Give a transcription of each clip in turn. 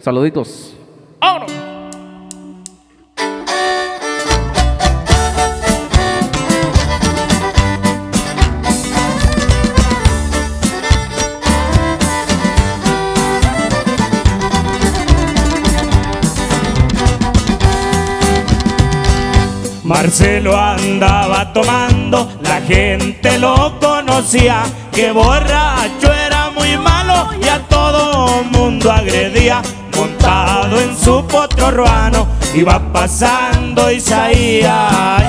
Saluditos. ¡Vámonos! Marcelo andaba tomando, la gente lo conocía, que borracho era muy malo y a todo mundo agredía. Montado en su potro ruano, iba pasando Isaías.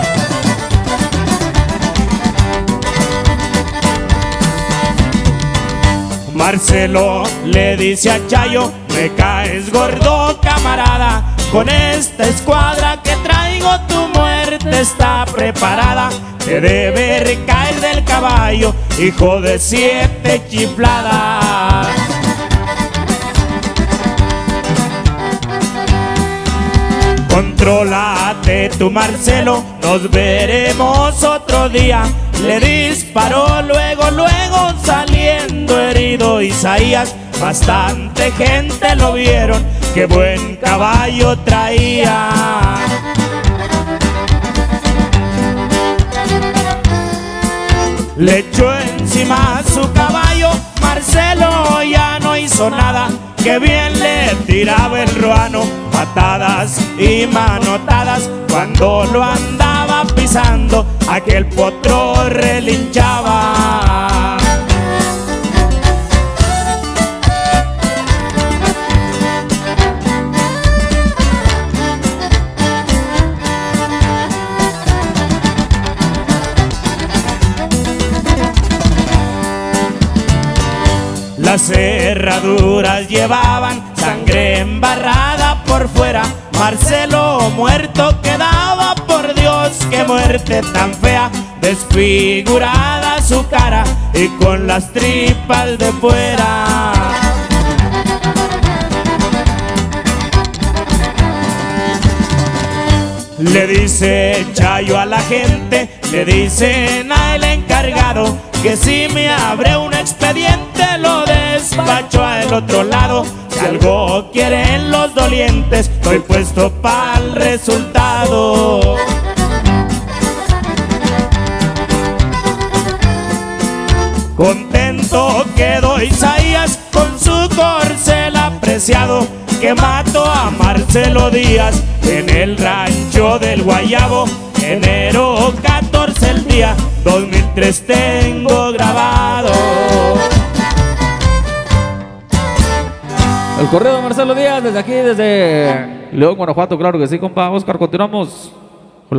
Marcelo le dice a Chayo: me caes gordo, camarada, con esta escuadra que traigo tu muerte está preparada. Te debe caer del caballo, hijo de 7 chifladas. Contrólate tu Marcelo, nos veremos otro día. Le disparó luego saliendo herido Isaías. Bastante gente lo vieron, qué buen caballo traía. Le echó encima a su caballo, Marcelo ya no hizo nada. Que bien le tiraba el ruano, patadas y manotadas. Cuando lo andaba pisando, aquel potro relinchaba. Las cerraduras llevaban sangre embarrada por fuera. Marcelo muerto quedaba, por Dios, qué muerte tan fea. Desfigurada su cara y con las tripas de fuera. Le dice Chayo a la gente, le dicen al encargado, que si me abre un expediente lo despacho al otro lado. Si algo quieren los dolientes, estoy puesto para el resultado. Contento quedó Isaías con su corcel apreciado, que mató a Marcelo Díaz en el rancho del Guayabo. Enero 14 el día, 2003 tengo grabado. El correo de Marcelo Díaz desde aquí, desde León, Guanajuato. Claro que sí, compa Oscar, continuamos.